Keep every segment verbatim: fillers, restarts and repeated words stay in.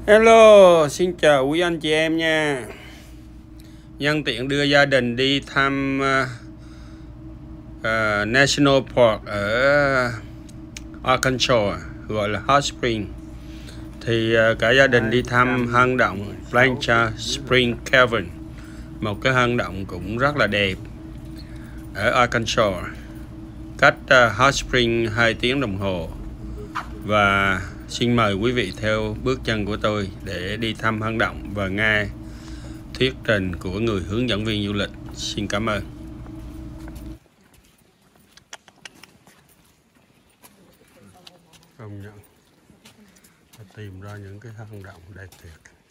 Hello, xin chào quý anh chị em nha. Nhân tiện đưa gia đình đi thăm uh, uh, National Park ở Arkansas, gọi là Hot Spring. Thì uh, cả gia đình đi thăm hang động Blanchard Spring Cavern, một cái hang động cũng rất là đẹp ở Arkansas, cách uh, Hot Spring hai tiếng đồng hồ. Và xin mời quý vị theo bước chân của tôi để đi thăm hang động và nghe thuyết trình của người hướng dẫn viên du lịch. Xin cảm ơn. Công nhận tìm ra những cái hang động đẹp tuyệt.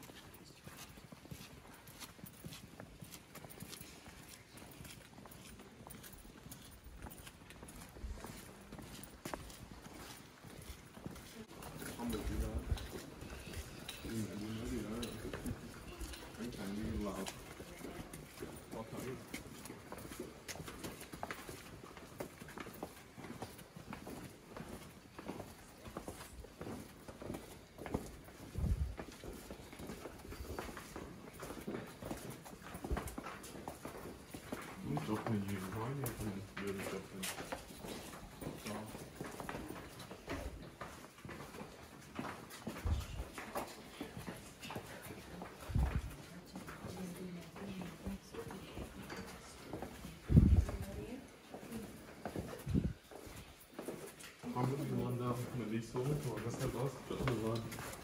Haben wir die waren da mit nicht so mit, aber das hat aus, das war.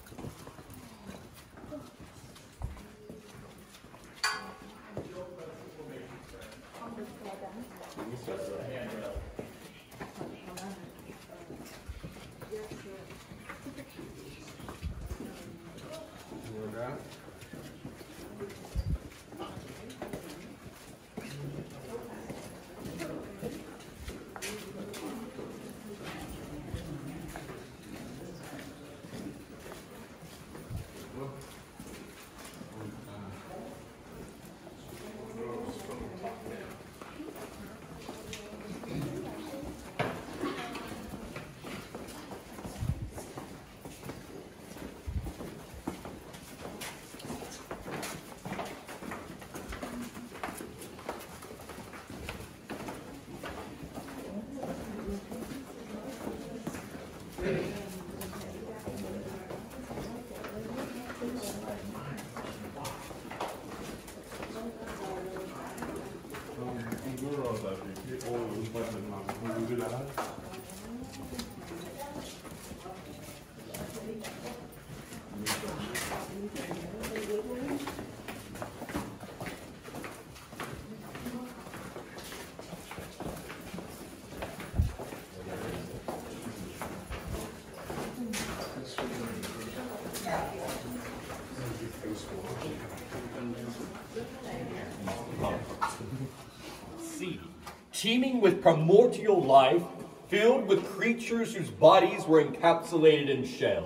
Sea, teeming with primordial life, filled with creatures whose bodies were encapsulated in shell.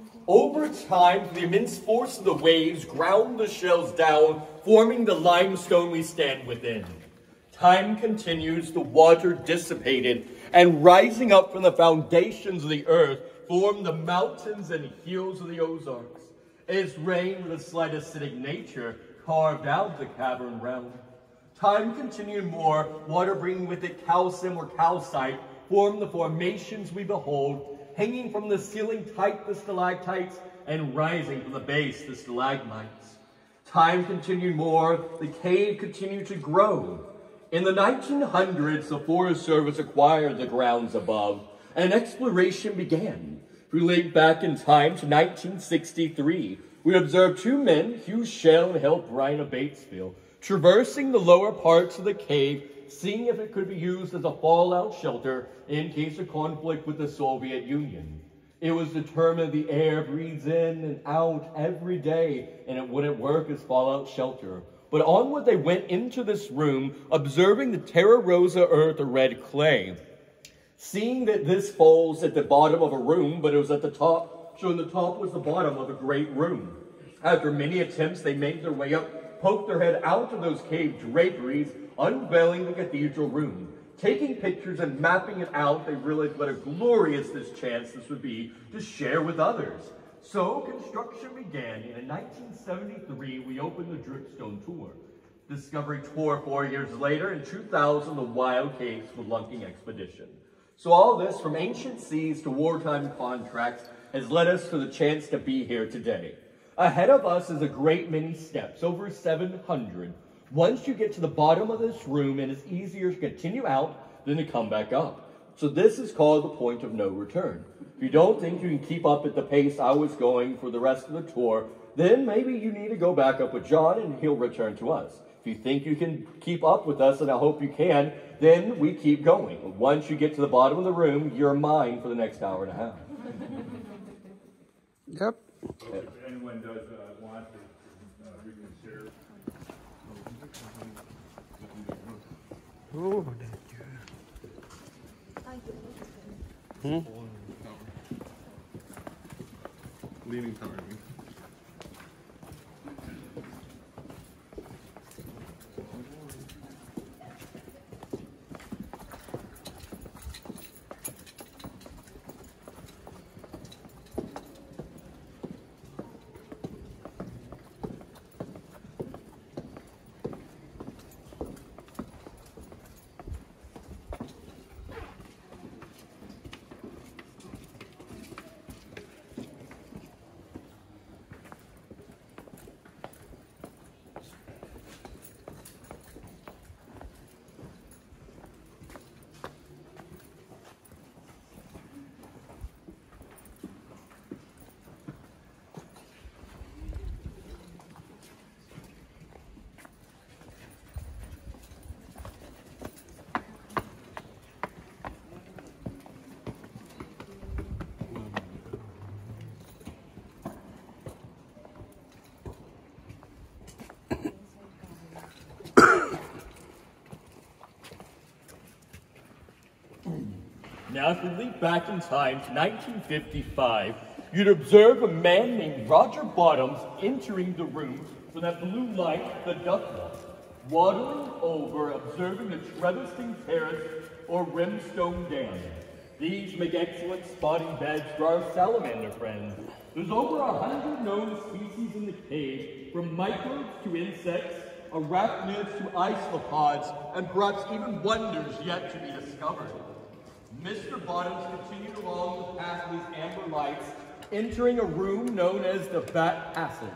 Over time, the immense force of the waves ground the shells down, forming the limestone we stand within. Time continues, the water dissipated, and rising up from the foundations of the earth, formed the mountains and hills of the Ozarks. As rain with a slight acidic nature carved out the cavern realm. Time continued more, water bringing with it calcium or calcite, formed the formations we behold, hanging from the ceiling tight the stalactites, and rising from the base the stalagmites. Time continued more, the cave continued to grow. In the nineteen hundreds, the Forest Service acquired the grounds above, and exploration began. If we link back in time to nineteen sixty-three, we observed two men, Hugh Shell and Hal Bryan of Batesville, traversing the lower parts of the cave, seeing if it could be used as a fallout shelter in case of conflict with the Soviet Union. It was determined the air breathes in and out every day, and it wouldn't work as fallout shelter. But onward they went into this room, observing the Terra Rosa earth or red clay. Seeing that this falls at the bottom of a room, but it was at the top, showing the top was the bottom of a great room. After many attempts, they made their way up, poked their head out of those cave draperies, unveiling the cathedral room. Taking pictures and mapping it out, they realized what a glorious this chance this would be to share with others. So construction began, and in nineteen seventy-three, we opened the Dripstone Tour. Discovery Tour four years later, in two thousand, the Wild Cape Spelunking Expedition. So all this, from ancient seas to wartime contracts, has led us to the chance to be here today. Ahead of us is a great many steps, over seven hundred. Once you get to the bottom of this room, it is easier to continue out than to come back up. So this is called the point of no return. If you don't think you can keep up at the pace I was going for the rest of the tour, then maybe you need to go back up with John and he'll return to us. If you think you can keep up with us, and I hope you can, then we keep going. Once you get to the bottom of the room, you're mine for the next hour and a half. Yep. If anyone does uh, want to, uh, we can share. Oh, hmm? Leaning tower. I mean. Now, if we leap back in time to nineteen fifty-five, you'd observe a man named Roger Bottoms entering the room from that blue light, the ductwork, waddling over, observing the Treveston Terrace or Rimstone Dam. These make excellent spotting beds for our salamander friends. There's over a hundred known species in the cave, from microbes to insects, arachnids to isopods, and perhaps even wonders yet to be discovered. Mister Bottoms continued along the path of these amber lights, entering a room known as the Back Passage.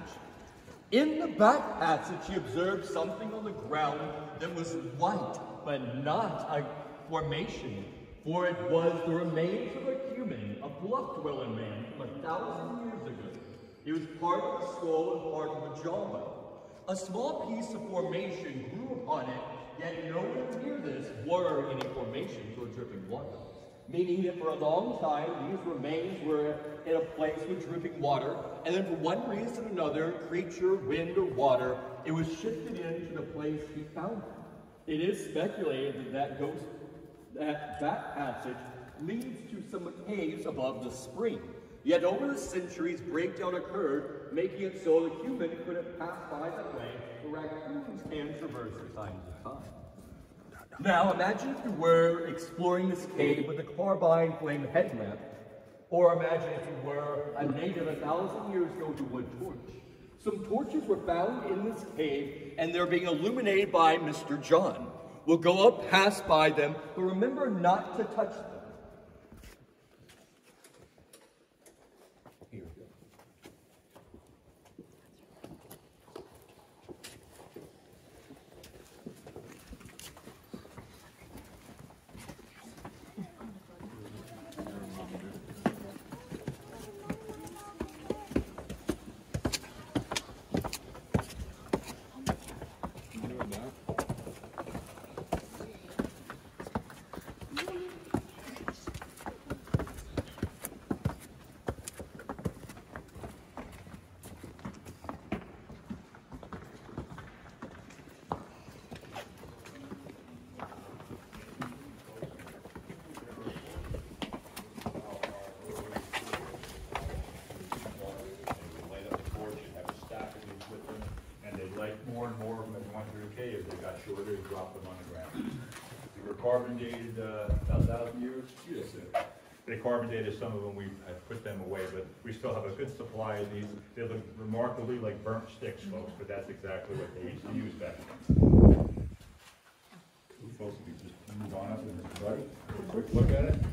In the back passage, he observed something on the ground that was white, but not a formation, for it was the remains of a human, a bluff-dwelling man from a thousand years ago. It was part of the skull and part of the jawbone. A small piece of formation grew upon it, yet nowhere near this were any formations or dripping water, meaning that for a long time these remains were in a place with dripping water, and then for one reason or another, creature, wind, or water, it was shifted into the place he found it. It is speculated that that ghost, that back passage leads to some caves above the spring. Yet over the centuries, breakdown occurred, making it so the human couldn't pass by that way, where raccoons can traverse at times of time. Now, imagine if you were exploring this cave with a carbine flame headlamp, or imagine if you were a native a thousand years ago with a wood torch. Some torches were found in this cave, and they're being illuminated by Mister John. We'll go up, pass by them, but remember not to touch them. Here we go. More and more of them as they went through the cave, they got shorter and dropped them on the ground. They were carbon dated uh, about a thousand years. Yes, sir. they carbon dated some of them, we have put them away, but we still have a good supply of these. They look remarkably like burnt sticks, folks, but that's exactly what they used to use back then. Folks, if you just move on up to this buddy, a quick look at it.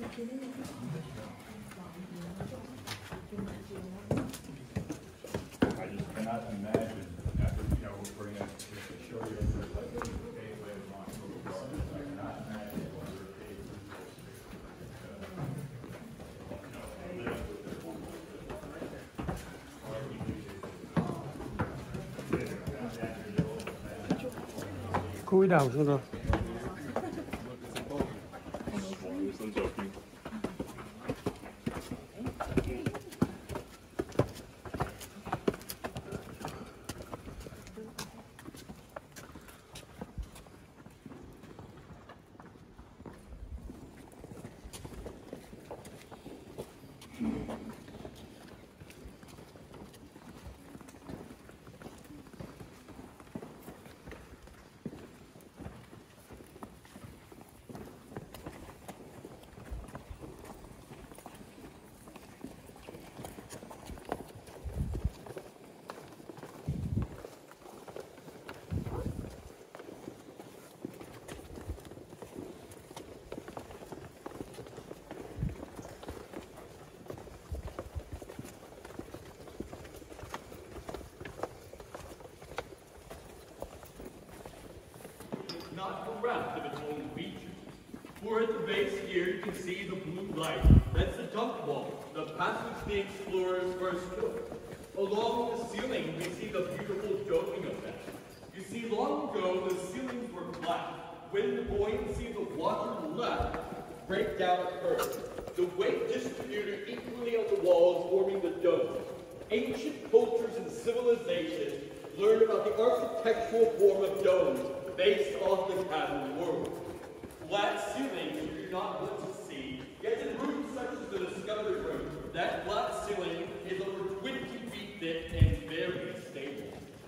I just cannot imagine after, you know, we're going to show you the gateway of Montauk Gardens. I cannot imagine what we're able to, Cúi đầu xuống rồi. I'm joking. Not bereft of its own features. For at the base here you can see the blue light. That's the dunk wall, the passage the explorers first took. Along the ceiling we see the beautiful doming effect. You see, long ago the ceilings were flat. When the buoyancy of the water left, break down occurred. The weight distributed equally on the walls forming the dome. Ancient cultures and civilizations learned about the architectural form of domes based on the cabin world. Flat ceilings you do not want to see, yet in rooms such as the Discovery Room, that flat ceiling is over twenty feet thick and very stable.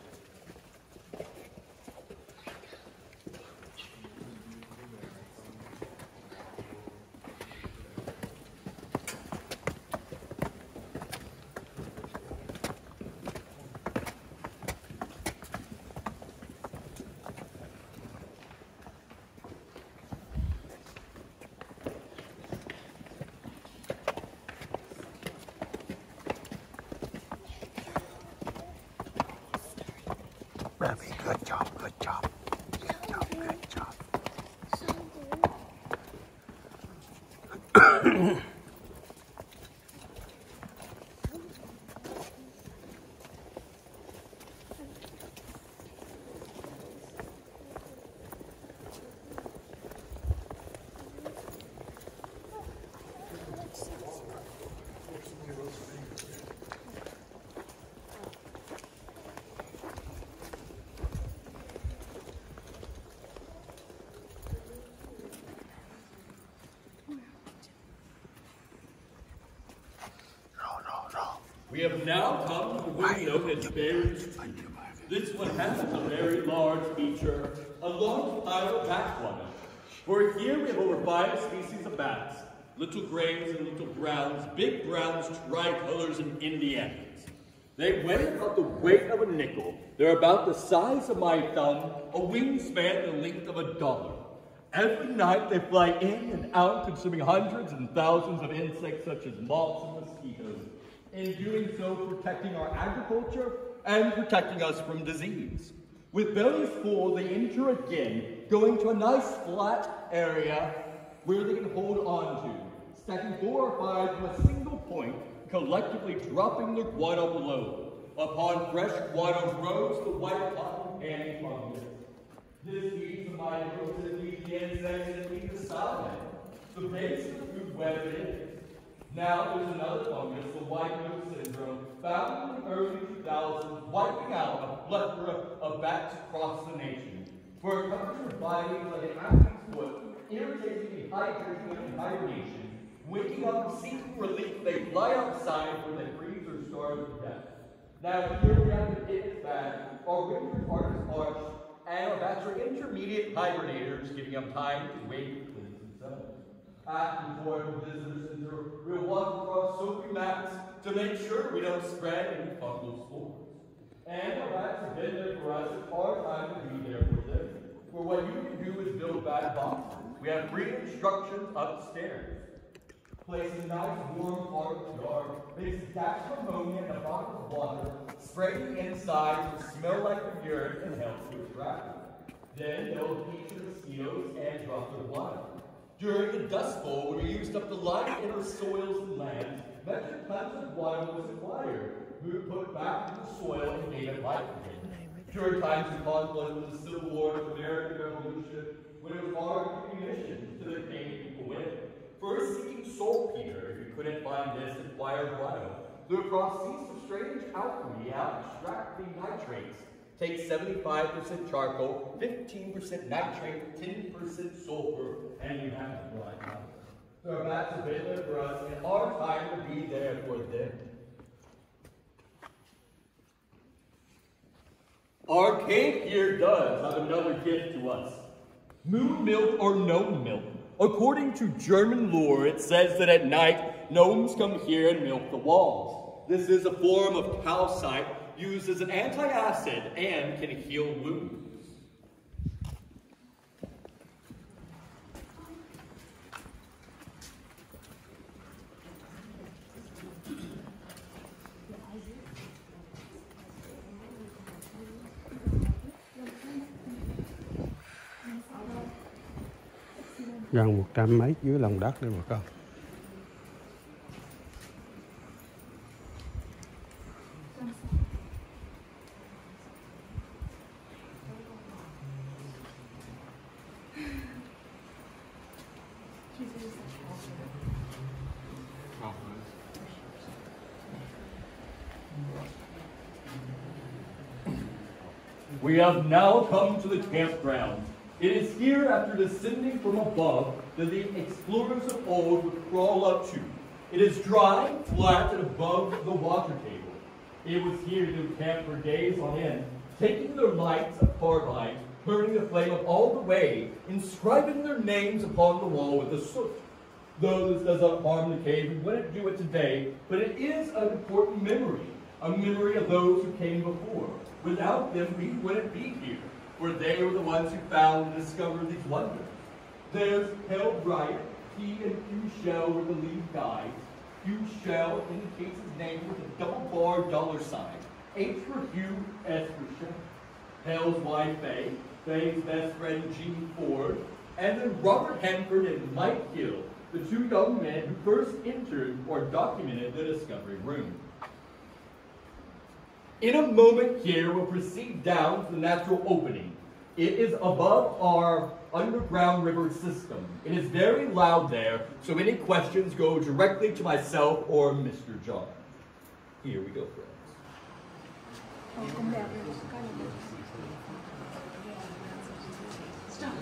Very good job, good job. Good job, good job. We have now come to the room known as Berry Street. This one has a very large feature, a large pile of backwater. For here we have over five species of bats, little grays and little browns, big browns, tricolors, and Indians. They weigh about the weight of a nickel. They're about the size of my thumb, a wingspan the length of a dollar. Every night they fly in and out, consuming hundreds and thousands of insects such as moths and mosquitoes. In doing so, protecting our agriculture and protecting us from disease. With bellies full, they enter again, going to a nice flat area where they can hold on to, stacking four or five from a single point, collectively dropping their guano below. Upon fresh guano grows the white cotton candy fungus. This feeds the microbes that feed the insects that feed the salmon. The base of the food web is. Now there's another fungus, the white nose syndrome, found in the early two thousands, wiping out a plethora of bats across the nation. For a country of biting like an athlete's foot, irritating dehydration and hibernation, waking up and seeking relief, they fly outside where they freeze or starve to death. Now here we have the pit bag, our winter part is harsh, and our bats are intermediate hibernators, giving them time to wake and cleanse themselves. After before the visitor center, we'll walk across soapy mats to make sure we don't spread any fungal spores. And our rats have been there for us. It's hard time to be there for them. For what you can do is build bad boxes. We have free instructions upstairs. Place a nice warm part of the yard. Mix a dash of ammonia in a bucket of water. Spray the inside to smell like the urine and help to attract. Then they'll feed the mosquitoes and drop their water. During the Dust Bowl, when we used up the light inner soils and lands, measured tons of water was acquired. We would put it back into the soil and gave it life again. During times of conflict with the Civil War, the American Revolution, when it was hard to get munitions to the Canadian people with it. First seeking saltpeter, if you couldn't find this, acquired guano. Through a process of strange alchemy out extracting nitrates. Take seventy-five percent charcoal, fifteen percent nitrate, ten percent sulfur, and you have a black powder. So that's a bit there for us, and our time to be there for them. Our cave here does have another gift to us. Moon milk or gnome milk. According to German lore, it says that at night, gnomes come here and milk the walls. This is a form of calcite used as an antacid and can heal wounds. Gần một trăm mét dưới lòng đất đây bà con. We have now come to the campground. It is here, after descending from above, that the explorers of old would crawl up to. It is dry, flat, and above the water table. It was here they would camp for days on end, taking their lights of carbide, burning the flame up all the way, inscribing their names upon the wall with the soot. Though this does not harm the cave, we wouldn't do it today, but it is an important memory, a memory of those who came before. Without them, we wouldn't be here, for they were the ones who found and discovered these wonders. There's Hell Bright, he and Hugh Shell were the lead guides. Hugh Shell indicates his name with a double bar dollar sign. H for Hugh, S for Shell. Hell's wife, Faye, Faye's best friend, Jean Ford, and then Robert Hanford and Mike Hill, the two young men who first entered or documented the discovery room. In a moment here, we'll proceed down to the natural opening. It is above our underground river system. It is very loud there, so any questions go directly to myself or Mister John. Here we go, friends. Stop.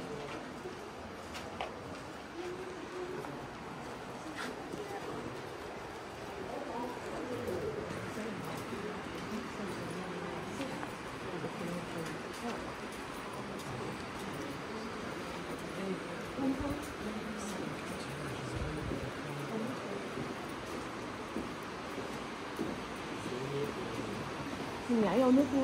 Mình nhảy vô nước nha.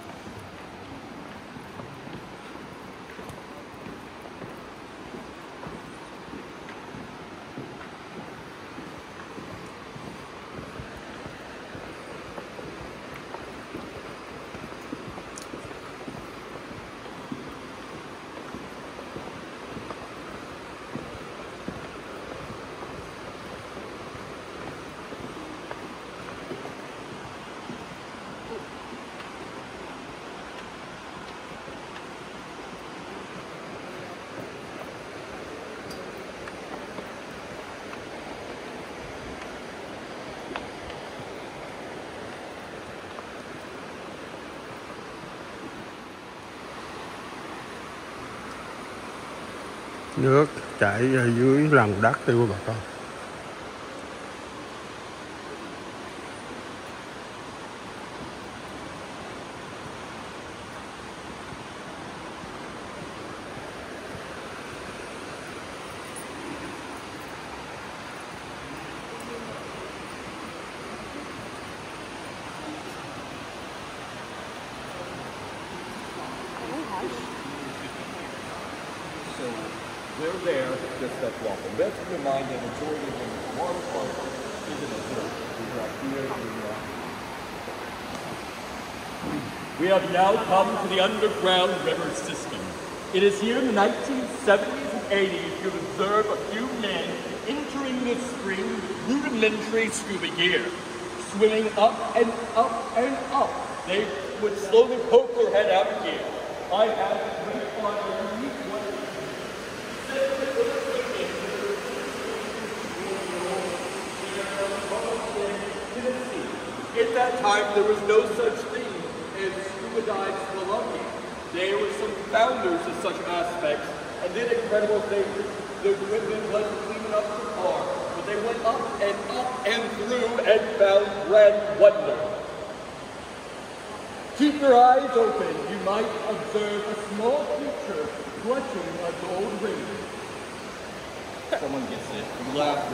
Nước chảy ở dưới lòng đất đi bà con. they're there just as welcome. Let's remind and enjoy the water park, isn't it? We have now come to the underground river system. It is here in the nineteen seventies and eighties you observe a few men entering the stream rudimentary scuba gear, swimming up and up and up. They would slowly poke their head out here. I have great fun with a unique one. At that time, there was no such thing as scuba dive spelunking. There were some founders of such aspects and did incredible things. The equipment wasn't clean enough for par, but they went up and up and through and found grand wonder. Keep your eyes open. You might observe a small creature clutching a gold ring. Someone gets it. You laugh.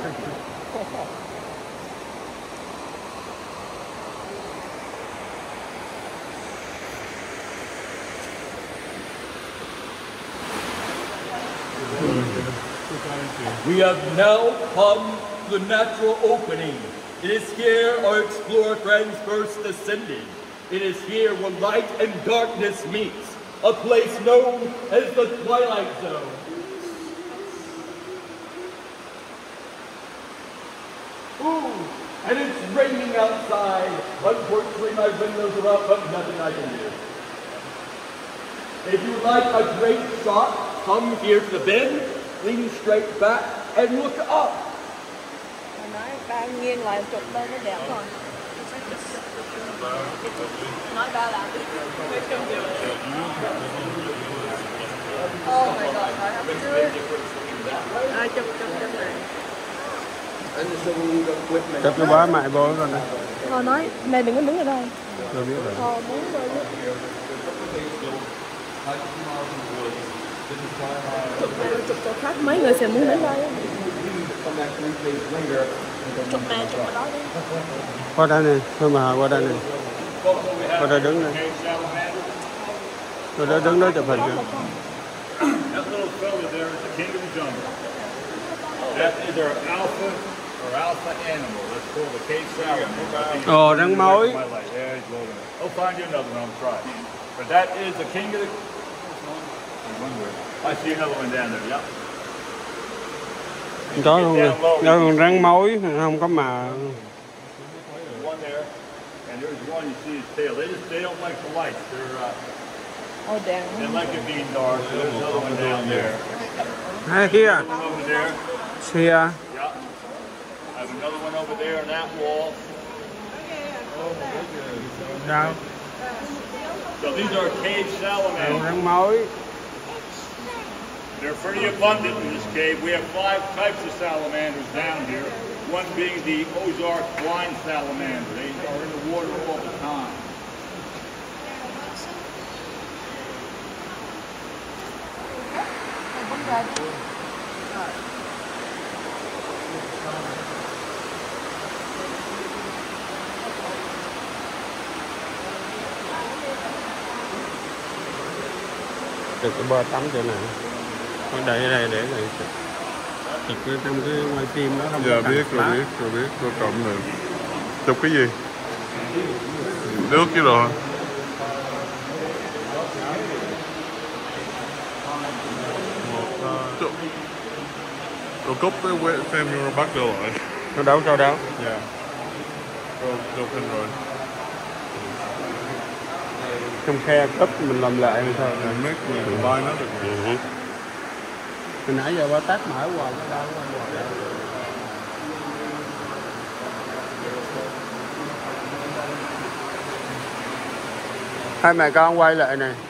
We have now come to the natural opening. It is here our explorer friends first descended. It is here where light and darkness meets, a place known as the Twilight Zone. Ooh, and it's raining outside. Unfortunately, my windows are up, but nothing I can do. If you would like a great shot, come here to the bend, lean straight back, and look up. Nói ba nghiêng lại chụp lên nó đẹp rồi. Nói ba làm đi. Oh my god, I have to do it. À, chụp chụp chụp này. Cho tôi bá mại vô rồi nè. Thôi nói, này đừng có đứng ở đây. Tôi biết rồi. Thôi muốn rồi. Chụp này chụp chỗ khác, mấy người sẽ muốn đến đây. Chụp này chụp ở đó đi. Qua đây nè, thôi mà qua đây nè. Qua đây đứng nè. Qua đây đứng đó chụp hình kìa. That little fella there is the king of the jungle. That is our alpha or alpha animal. That's called the cave salamander. Ồ, răng mối. Yeah, he's loading it. I'll find you another one. I'll try. But that is the king of the. I see another one down there. Yep. Có luôn nè. Đó còn răng mối, không có mà. One there, and there's one you see his tail. They just they don't like the light. They're uh, Oh damn. they like it being dark. So there's another one down there. Hey, here. One over there. Here. Yeah. I have another one over there on that wall. Đâu? So these are cave salamanders. Răng mối. They're pretty abundant in this cave. We have five types of salamanders down here. One being the Ozark blind salamander. They are in the water all the time. Được cái bờ tắm chỗ này. Ở đây đây để này. Thực ra trong cái ngoài phim đó không Dạ có biết rồi, biết rồi, biết rồi, cộng rồi. Chụp cái gì? Nước chứ rồi. Chụp. Rồi cúp cái quét xem rồi bắt được lại. Sao đâu, sao đâu? Dạ. Rồi chụp hình rồi. Trong khe cấp mình làm lại hay sao? Mình mét mình bay nó được. Ừ. Từ nãy giờ ba tát mở hoài cái đâu có hoài. Hai mẹ con quay lại nè.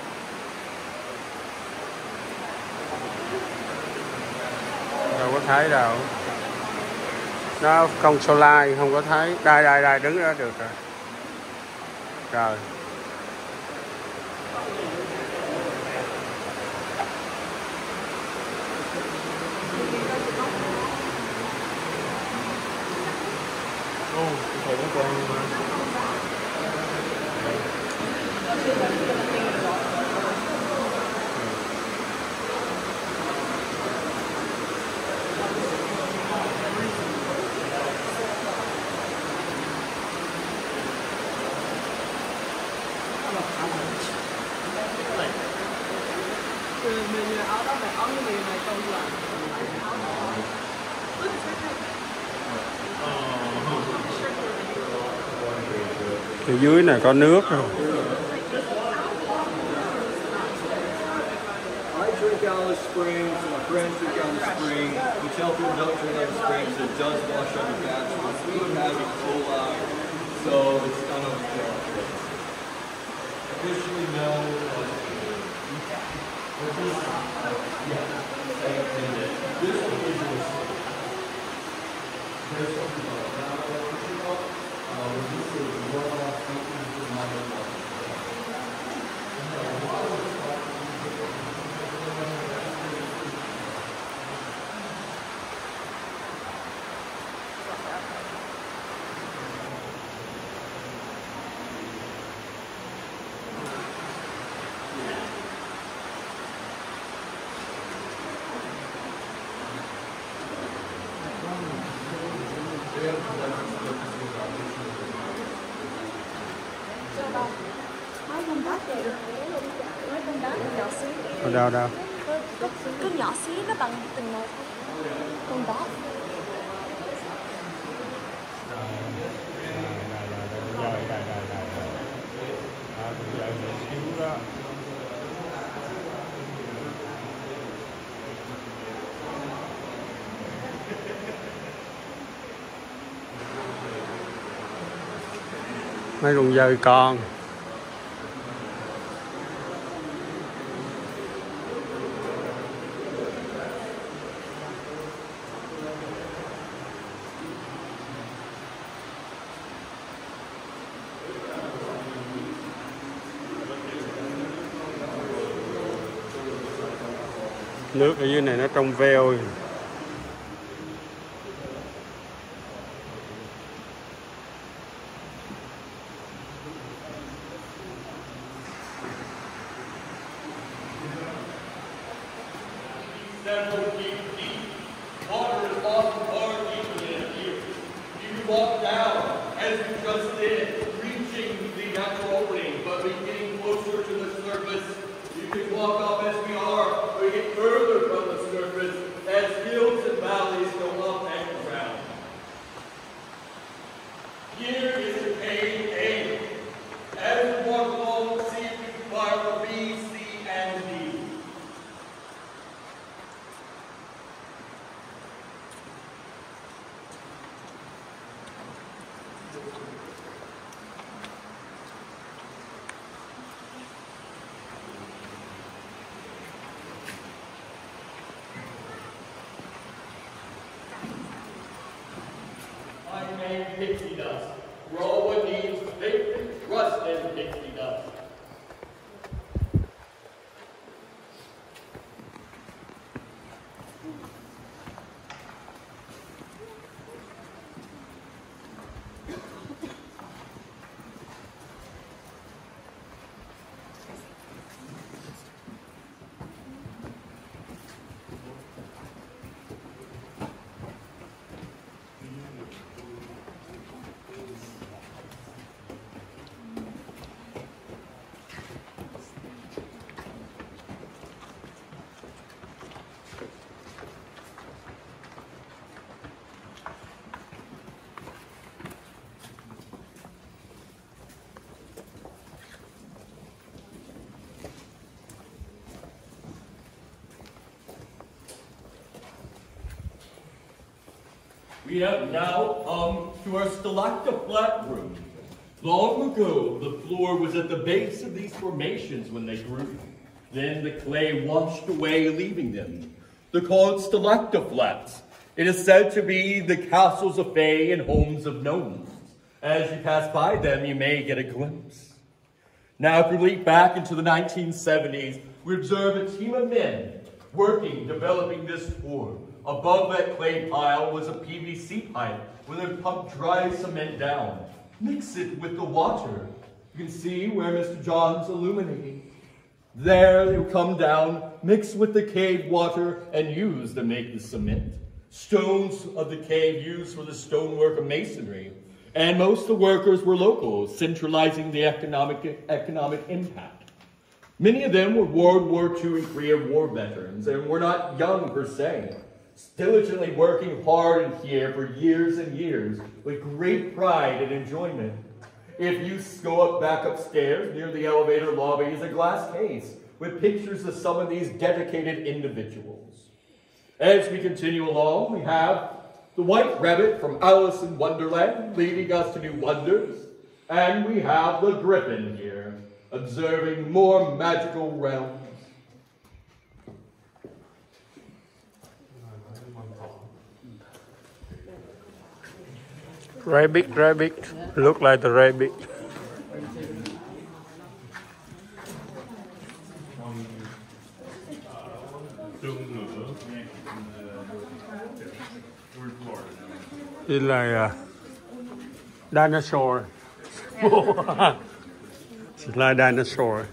Đâu có thấy đâu. Nó không show like, không có thấy. Đây đây đây đứng đó được rồi. Rồi. Thầy nó con mình áo đó phải áo như mình này không là Phía dưới này có nước rồi. I drink Alice Springs, my friends drink Alice Springs. We tell people don't drink Alice Springs, it does wash out your bad spots. We have E. coli, so it's kind of officially known as yeah. This one is there's something about this is one off something is not Ở đâu đâu? cứ nhỏ xíu nó bằng từng một con đó. Mấy con dơi con. Nước ở dưới này nó trong veo. Several feet deep. Water is often far deeper than it appears. You can walk down, as you just did, reaching the natural opening, but be getting closer to the surface. You can walk up as we are, or get further from the surface, as hills and valleys go up and around. Here is the cave A. As we walk along, see if we can find the B, C, and D. Pixie dust. Roll what needs thick, rusted pixie dust. We have now come to our stalactite room. Long ago, the floor was at the base of these formations when they grew. Then the clay washed away, leaving them. They're called stalactoflats. It is said to be the castles of fae and homes of gnomes. As you pass by them, you may get a glimpse. Now, if we leap back into the nineteen seventies, we observe a team of men working, developing this floor. Above that clay pile was a P V C pipe where they pumped dry cement down, mix it with the water. You can see where Mister John's illuminating. There they would come down, mix with the cave water, and use to make the cement. Stones of the cave used for the stonework of masonry. And most of the workers were local, centralizing the economic, economic impact. Many of them were World War Two and Korean War veterans, and were not young per se, diligently working hard in here for years and years with great pride and enjoyment. If you go up back upstairs, near the elevator lobby is a glass case with pictures of some of these dedicated individuals. As we continue along, we have the White Rabbit from Alice in Wonderland, leading us to new wonders. And we have the Griffin here, observing more magical realms. Rabbit, rabbit. Look like the rabbit. It's like a dinosaur. It's like dinosaur.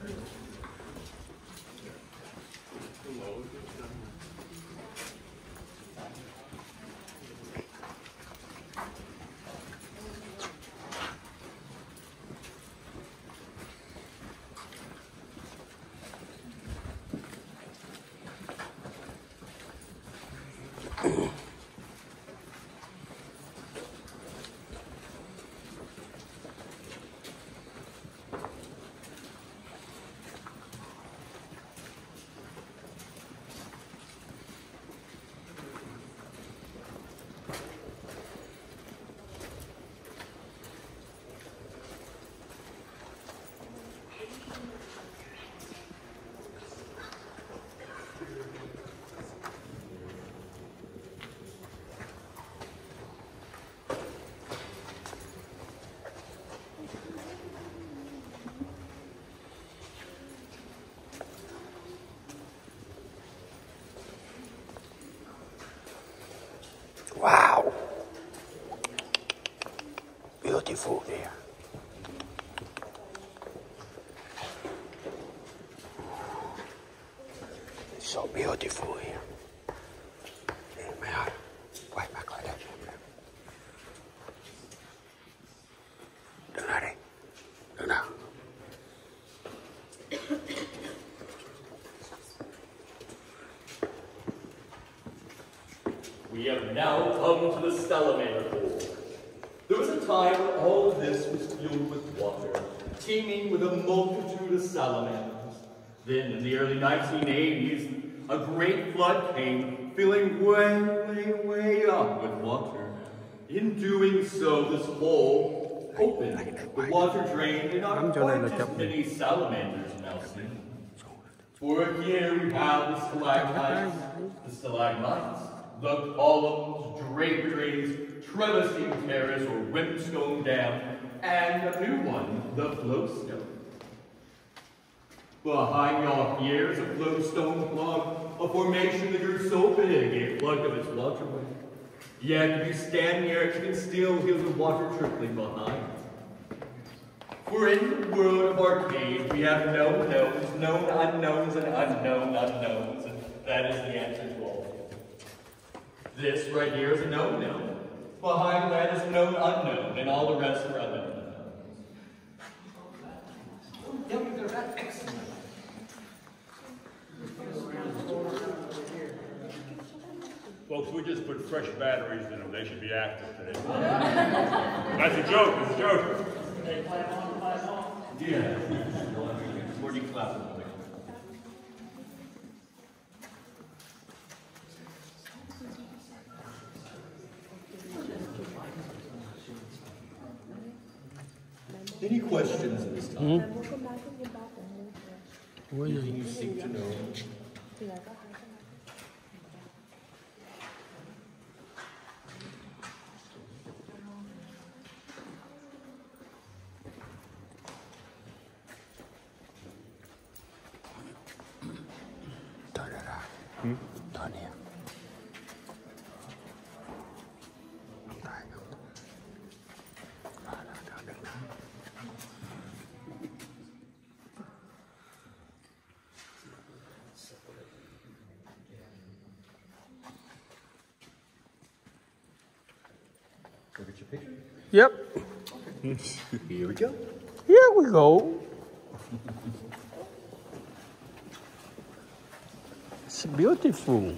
Wow, beautiful there. It's so beautiful here. Mày ơi, quay mặt lại đây. Đứng lại đây, đứng nào. We have now come to the salamander pool. There was a time when all of this was filled with water, teeming with a multitude of salamanders. Then, in the early nineteen eighties, a great flood came, filling way, way, way up with water. In doing so, this hole opened, the water drained, and not quite as many salamanders now seen. For here we have the stalactites, the stalagmites, the columns, draperies, trellising terrace or rimstone dam, and a new one, the flowstone. Behind y'all here is a flowstone plug, a formation that grew so big it plugged up its waterway. Yet if you stand near it, you can still hear the water trickling behind. For in the world of arcade, we have known knowns, known unknowns, and unknown unknowns, and that is the answer to all. This right here is a known known. Behind that is a known unknown, and all the rest are unknown unknowns. Excellent. Folks, we just put fresh batteries in them. They should be active today. That's a joke. That's a joke. Yeah. Forty classes. Any questions at this time? Hmm? Anything you seek to know? Turn it on. Hmm? Turn here. Go get your picture. Yep. Here we go. Here we go. It's beautiful.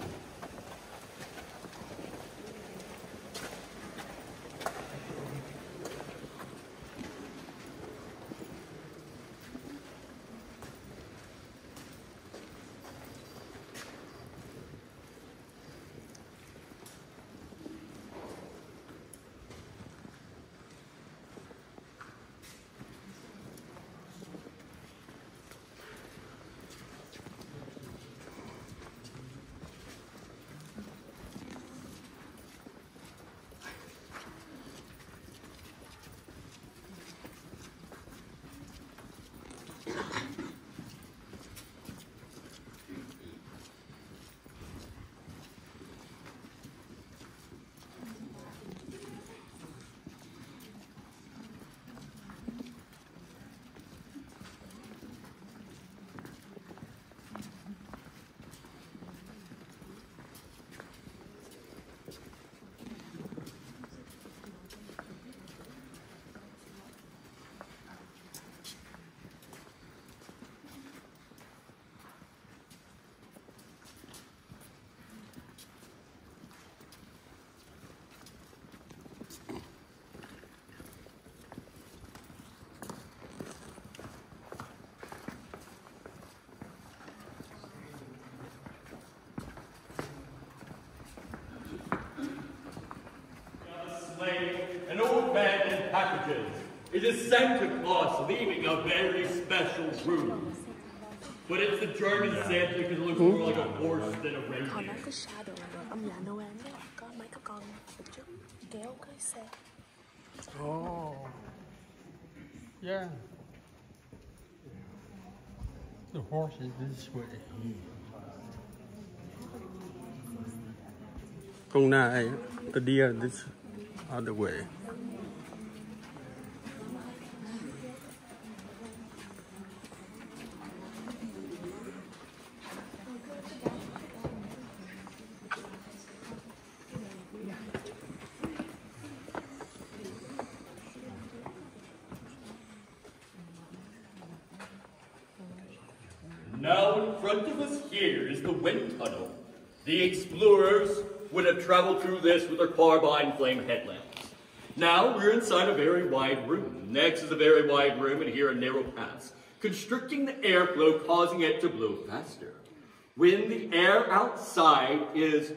An old man in packages. It is Santa Claus leaving a very special room. But it's the German Santa because it looks more like a horse than a เขา reindeer. นั่งก็ชาโดนแบบอำลาโนแวนเนี่ยก็ไม้กระกองจุ๊บแก้วก็แซ่ Oh, yeah. The horse is this way. Con này, the deer this other way. Now in front of us here is the wind tunnel. The explorers would have traveled through this with their carbine flame headlamps. Now we're inside a very wide room. Next is a very wide room, and here a narrow pass, constricting the airflow, causing it to blow faster. When the air outside is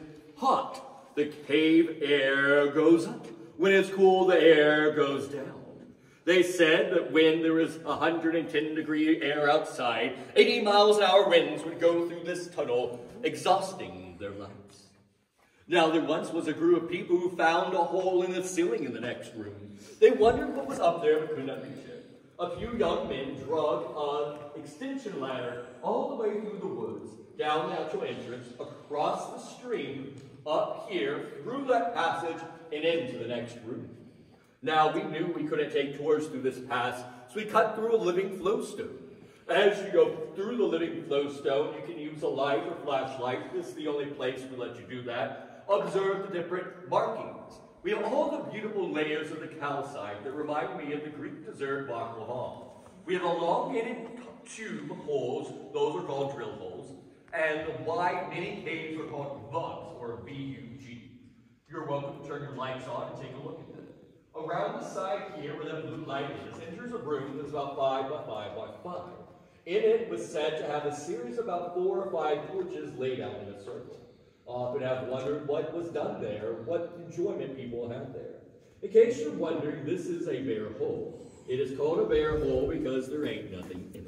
hot, the cave air goes up. When it's cool, the air goes down. They said that when there was one hundred ten degree air outside, eighty miles an hour winds would go through this tunnel, exhausting their lives. Now, there once was a group of people who found a hole in the ceiling in the next room. They wondered what was up there but could not reach it. A few young men drug an extension ladder all the way through the woods, down the actual entrance, across the stream, up here, through that passage, and into the next room. Now, we knew we couldn't take tours through this pass, so we cut through a living flowstone. As you go through the living flowstone, you can use a light or flashlight. This is the only place we let you do that. Observe the different markings. We have all the beautiful layers of the calcite that remind me of the Greek dessert baklava. We have elongated tube holes, those are called drill holes, and the wide mini caves are called bugs, or V U G. You're welcome to turn your lights on and take a look at them. Around the side here, where that blue light is, enters a room that's about five by five by five. In it was said to have a series of about four or five torches laid out in a circle. Often have wondered what was done there, what enjoyment people had there. In case you're wondering, this is a bear hole. It is called a bear hole because there ain't nothing in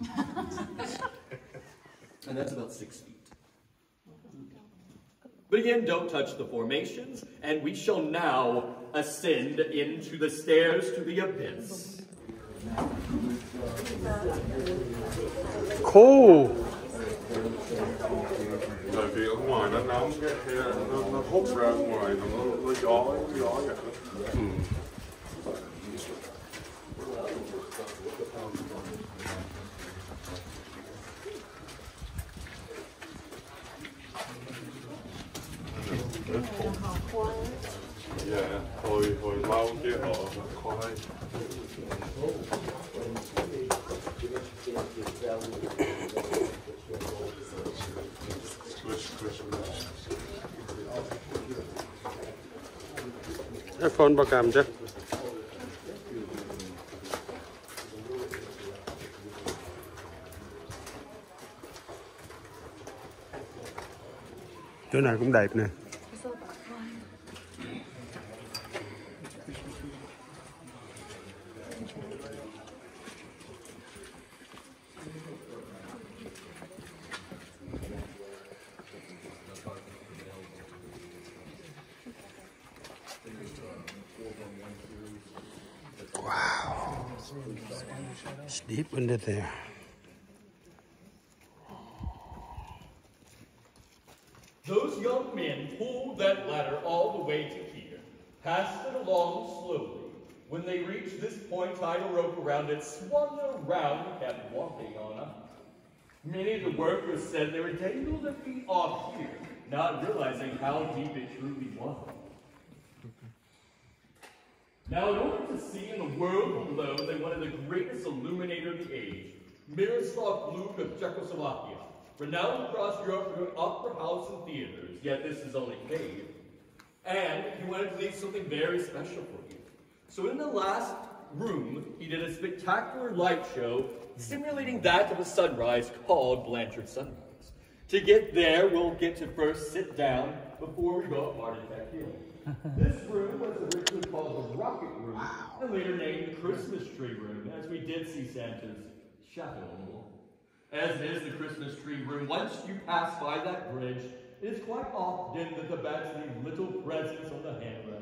it. And that's about six feet. But again, don't touch the formations, and we shall now ascend into the stairs to the abyss. Cool. Tại vì ở ngoài nó nóng, cái nó, nó hút ra ngoài, nó, nó gió, gió vậy. Ừ. Yeah, hồi hồi lâu kia họ khoai. iPhone ប្រកម្មចាchỗ nào cũng đẹp nè. Wow, it's deep under there. Those young men pulled that ladder all the way to here, passed it along slowly. When they reached this point, tied a rope around it, swung around, and kept walking on up. Many of the workers said they were dangled their feet off here, not realizing how deep it truly was. Now, in order to see in the world below, they wanted the greatest illuminator of the age, Miroslav Blum of Czechoslovakia, renowned across Europe for doing opera house and theaters, yet this is only paid. And he wanted to leave something very special for you. So in the last room, he did a spectacular light show simulating that of a sunrise called Blanchard Sunrise. To get there, we'll get to first sit down before we go up Heart Attack Hill. This room was originally called the Rocket Room, and later named the Christmas Tree Room, as we did see Santa's shadow on the wall. As it is the Christmas tree room, once you pass by that bridge, it is quite often that the bats leave little presents on the handrails.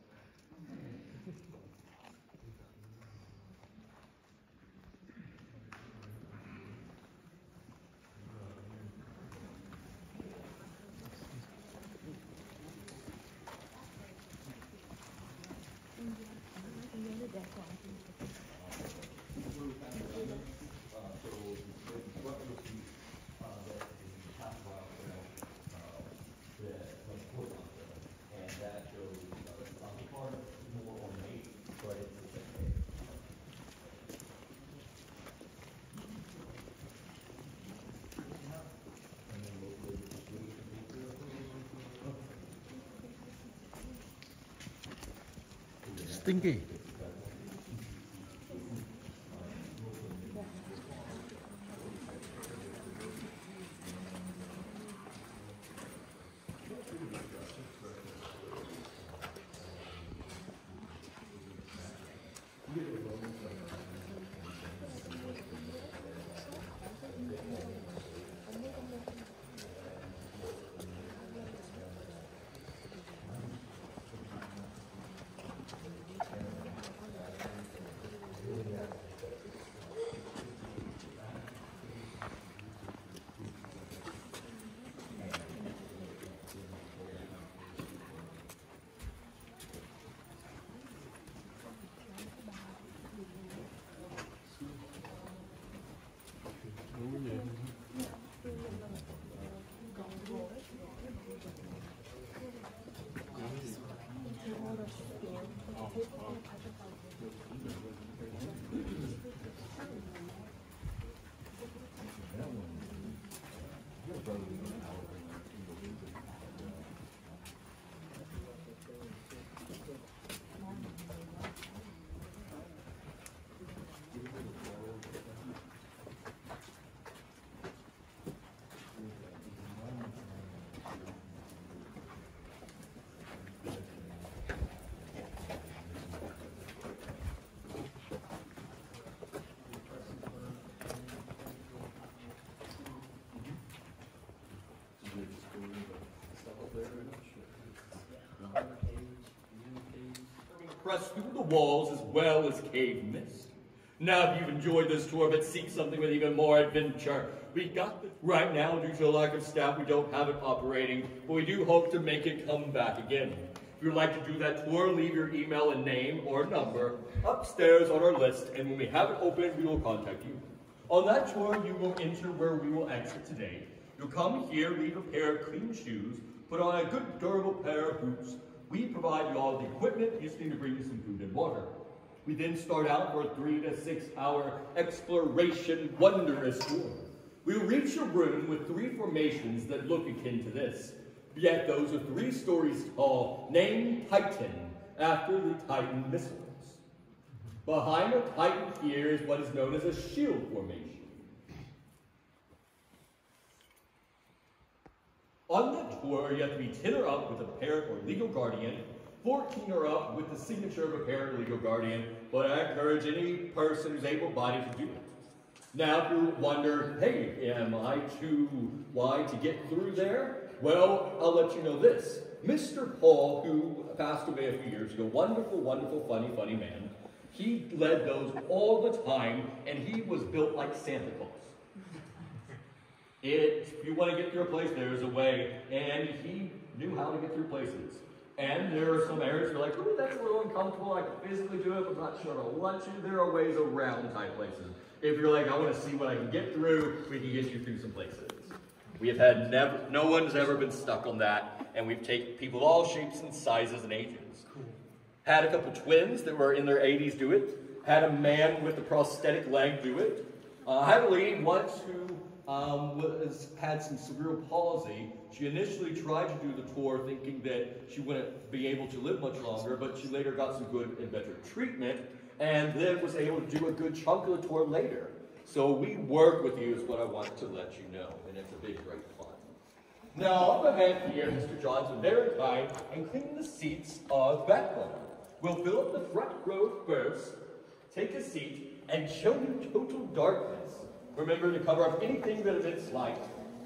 Stinky. Pressed through the walls as well as cave mist. Now, if you've enjoyed this tour but seek something with even more adventure, we got the, right now, due to a lack of staff, we don't have it operating, but we do hope to make it come back again. If you'd like to do that tour, leave your email and name or number upstairs on our list, and when we have it open, we will contact you. On that tour, you will enter where we will exit today. You'll come here, leave a pair of clean shoes, put on a good durable pair of boots. We provide you all the equipment, you just need to bring you some food and water. We then start out for a three to six hour exploration wondrous tour. We will reach a room with three formations that look akin to this. Yet those are three stories tall, named Titan, after the Titan missiles. Behind the Titan here is what is known as a shield formation. On the tour, you have to be ten or up with a parent or legal guardian, fourteen or up with the signature of a parent or legal guardian, but I encourage any person who's able-bodied to do it. Now, if you wonder, hey, am I too wide to get through there? Well, I'll let you know this. Mister Paul, who passed away a few years ago, wonderful, wonderful, funny, funny man, he led those all the time, and he was built like Santa Claus. It, if you want to get through a place, there's a way, and he knew how to get through places. And there are some areas you're like, oh, that's a little uncomfortable, I can physically do it, but I'm not sure I'll let you. There are ways around type places. If you're like, I want to see what I can get through, we can get you through some places. We have had never, no one's ever been stuck on that, and we've taken people of all shapes and sizes and ages. Cool. Had a couple twins that were in their eighties do it. Had a man with a prosthetic leg do it. Uh, I had a lady once who um, was, had some cerebral palsy. She initially tried to do the tour thinking that she wouldn't be able to live much longer, but she later got some good and better treatment, and then was able to do a good chunk of the tour later. So we work with you is what I want to let you know, and it's a big, great fun. Now, up ahead here, Mister John's been very kind and cleaning the seats of backbone. We'll fill up the front row first, take a seat, and show you total darkness. Remember to cover up anything that emits light.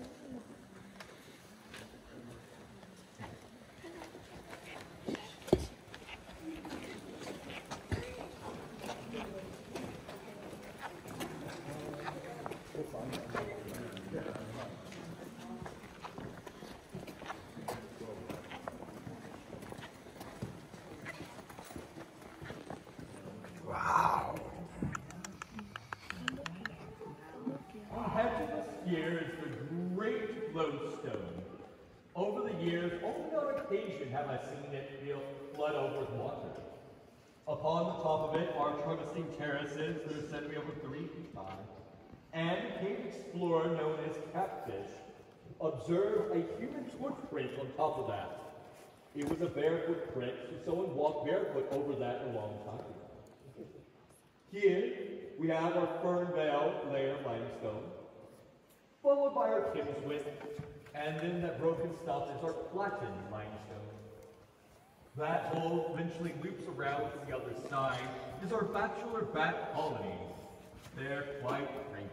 Here is the great Glowstone. Over the years, only on occasion have I seen it feel flood over with water. Upon the top of it are trellising terraces that are said to be over three feet high. And a cave explorer known as Catfish observed a human footprint on top of that. It was a barefoot print, so someone walked barefoot over that a long time ago. Here we have our Fernvale layer of limestone, followed by our Kimmswit, and then that broken stuff is our flattened limestone. That hole eventually loops around to the other side is our bachelor bat colonies. They're quite cranky.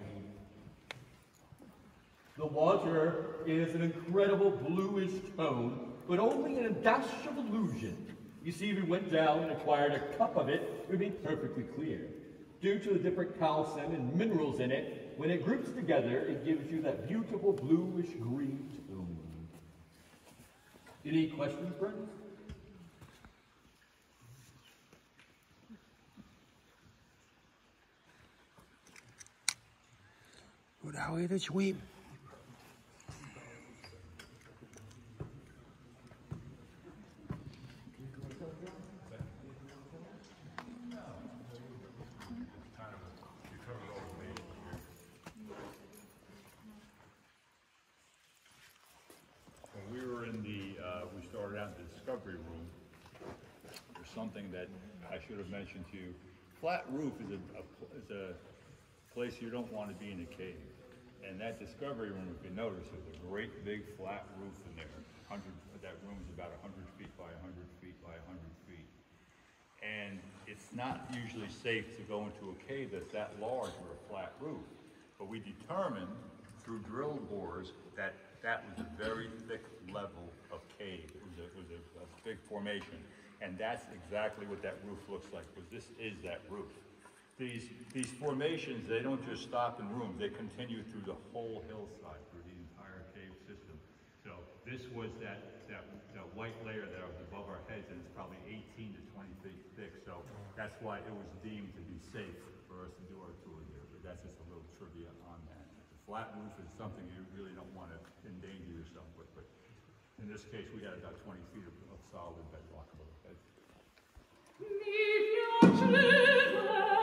The water is an incredible bluish tone, but only in a dash of illusion. You see, if we went down and acquired a cup of it, it would be perfectly clear. Due to the different calcium and minerals in it, when it groups together, it gives you that beautiful bluish green tone. Any questions, friends? Good way to swim. When we were in the, uh, we started out in the discovery room, there's something that I should have mentioned to you. Flat roof is a, a, is a place you don't want to be in a cave. And that discovery room, if you notice, there's a great big flat roof in there. one hundred, that room is about one hundred feet by one hundred feet by one hundred feet. And it's not usually safe to go into a cave that's that large with a flat roof. But we determined through drill bores that that was a very thick level of cave. It was a, it was a, a big formation. And that's exactly what that roof looks like, because this is that roof. These, these formations, they don't just stop in rooms, they continue through the whole hillside, through the entire cave system. So this was that, that, that white layer that was above our heads, and it's probably eighteen to twenty feet thick. So that's why it was deemed to be safe for us to do our tour there. But that's just a little trivia on that. The flat roof is something you really don't want to endanger yourself with. But in this case, we had about twenty feet of, of solid bedrock above our heads. Leave your children.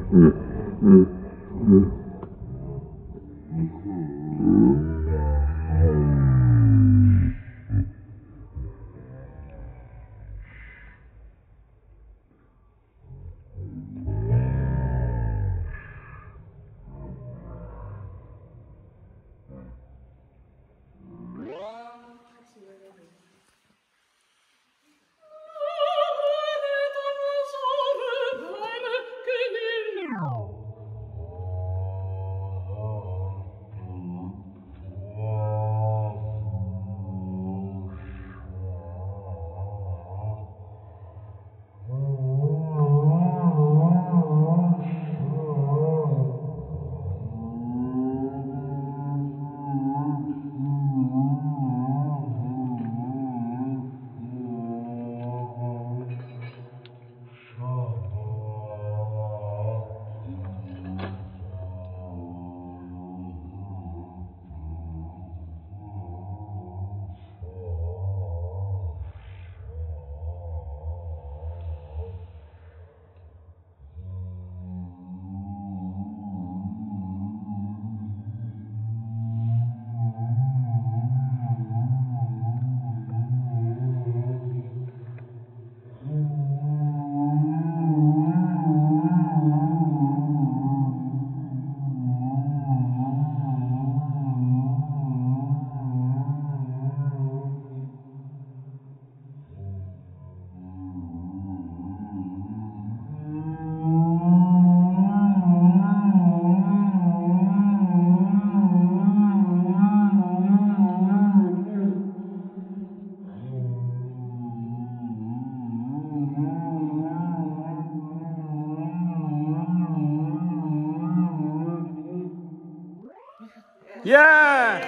Yeah!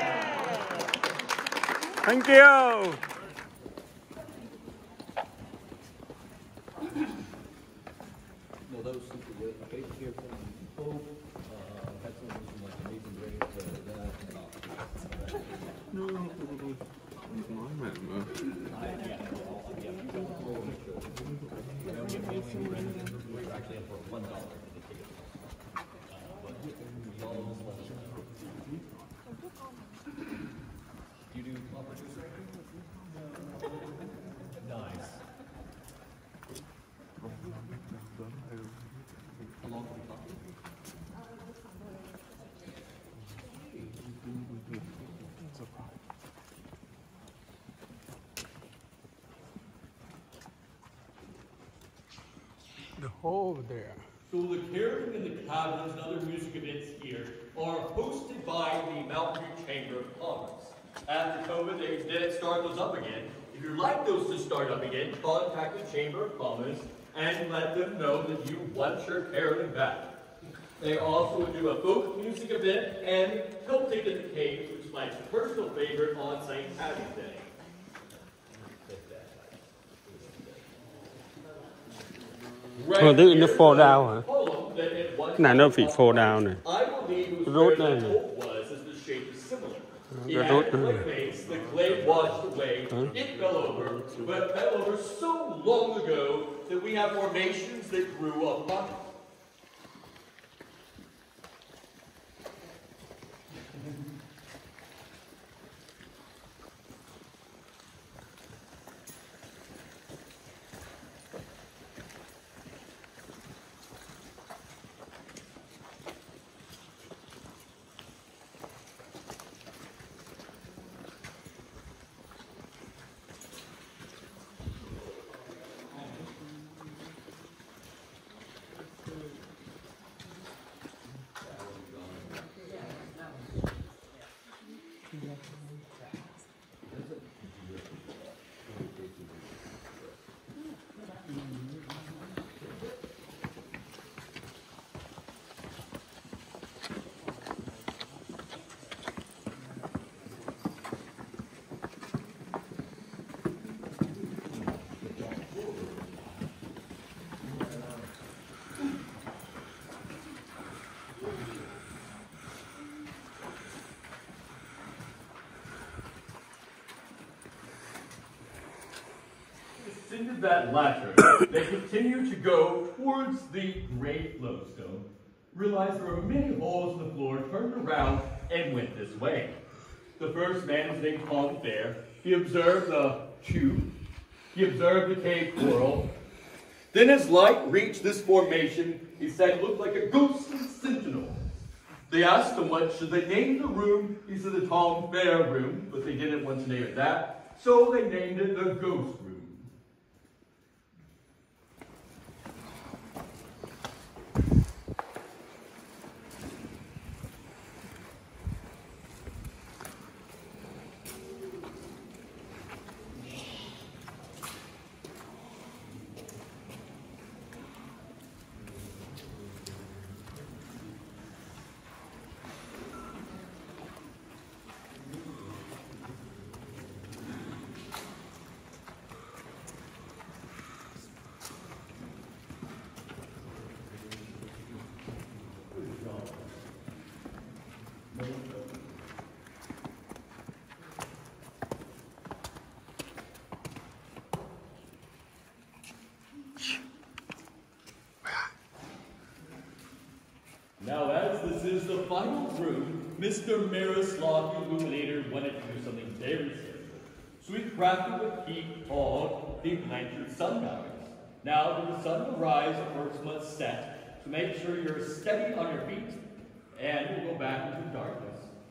Thank you! No, that was super good. Okay, here from Pope, uh, had some of some like amazing grace, but that, No, I meant we're actually in for one dollar for the ticket. Uh, but all of this was. You do opera producer? Nice. How long have we talked? The hole over there. So the Caroling and the Caverns and other music events here are hosted by the Mountain View Chamber of Commerce. After COVID, they did start those up again. If you'd like those to start up again, contact the Chamber of Commerce and let them know that you want your caroling back. They also do a folk music event and Celtic in the Cave, which is my personal favorite on Saint Patty's Day. Ờ, tức nó fall down hả? Cái này nó bị fall down này. Rốt đây này. Cái rốt này. The clay washed away, it fell over, but fell over so long ago that we have formations that grew upon it. completed that latter, they continued to go towards the great lodestone, realized there were many holes in the floor, turned around, and went this way. The first man was named Tom Fair. He observed the tube. He observed the cave coral. Then as light reached this formation, he said it looked like a ghostly sentinel. They asked him what should they name the room. He said the Tom Fair room, but they didn't want to name it that, so they named it the Ghost Room. Now, as this is the final room, Mister Miroslav, the Illuminator, wanted to do something very simple. So he crafted what he called the Blanchard Sundials. Now, when the sun will rise, it works must set. So make sure you're steady on your feet, and we'll go back into darkness.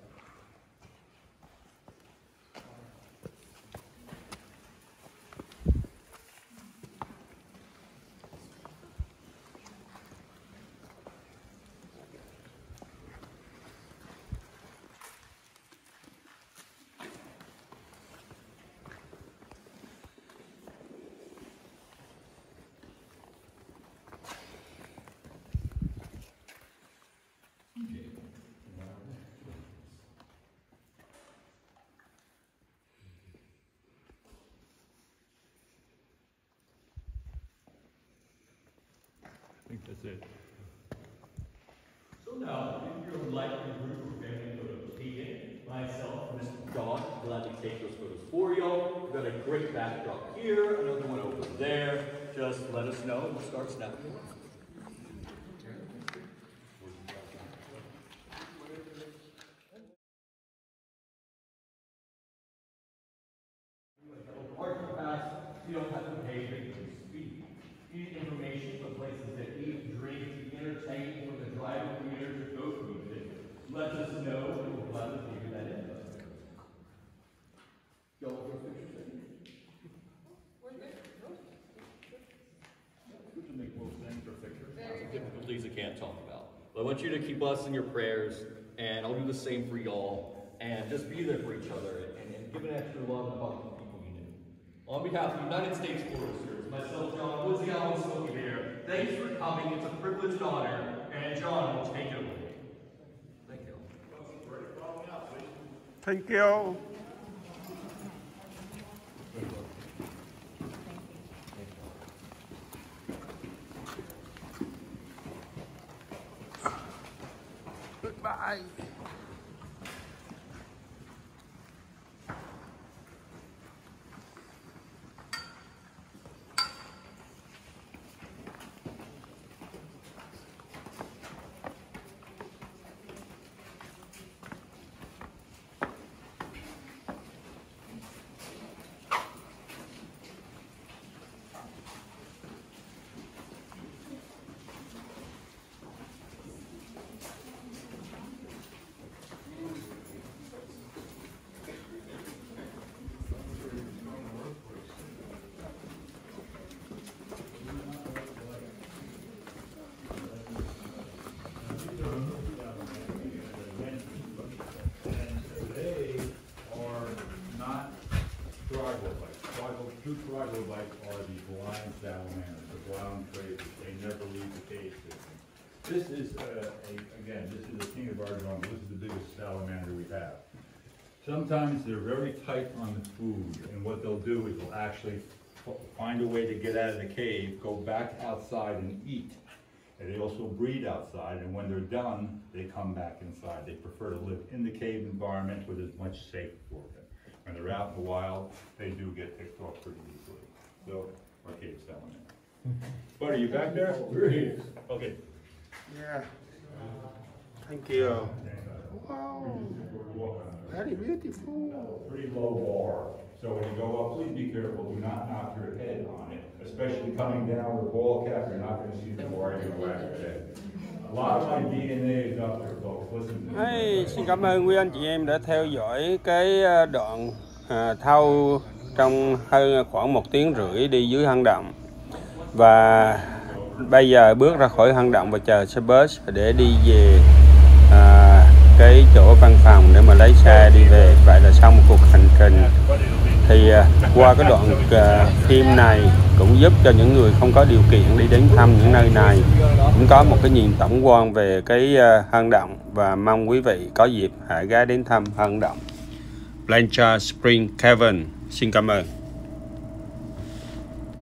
I think that's it. So now, if you're like a group or family photos, Keegan, myself, Mister John, gladly take those photos for y'all. We've got a great backdrop here, another one over there. Just let us know and we'll start snapping them. You don't have to pay victims fee. You need information from places that eat, drink, entertain, for the driver theater to go through it. Let us know and we'll gladly figure that in. Y'all want those pictures? We can make little things or pictures. Difficulties I can't talk about. But I want you to keep us in your prayers, and I'll do the same for y'all. And just be there for each other and, and give an extra love and hug to people you knew. On behalf of the United States Forest Service, myself, John Woodsy, Allen Smokey Bear, thanks for coming. It's a privilege and honor. And John will take it away. Thank you. Thank you. Goodbye. Two troglodytes are the blind salamanders, the blind traders. They never leave the cave system. This is, uh, a, again, this is a king of Argonne. This is the biggest salamander we have. Sometimes they're very tight on the food, and what they'll do is they'll actually find a way to get out of the cave, go back outside and eat. And they also breed outside, and when they're done, they come back inside. They prefer to live in the cave environment where there's much safer for them. When they're out in the wild, they do get picked off pretty easily. So arcade selling it. Buddy, you back there? We're here. Okay. Yeah. Thank you. Wow. Very beautiful. Pretty low bar. So when you go up, please be careful. Do not knock your head on it. Especially coming down with a ball cap, you're not going to see the bar, you're going to whack your head. A lot of my D N A is up there, folks. Listen to Hey, xin cảm ơn quý anh chị em đã theo dõi cái đoạn à, thâu trong hơn khoảng một tiếng rưỡi đi dưới hang động. Và bây giờ bước ra khỏi hang động và chờ xe bus để đi về à, cái chỗ văn phòng để mà lấy xe đi về. Vậy là xong một cuộc hành trình. Thì à, qua cái đoạn à, phim này cũng giúp cho những người không có điều kiện đi đến thăm những nơi này cũng có một cái nhìn tổng quan về cái à, hang động, và mong quý vị có dịp hãy ghé đến thăm hang động Blanchard Spring Cavern. Xin cảm ơn.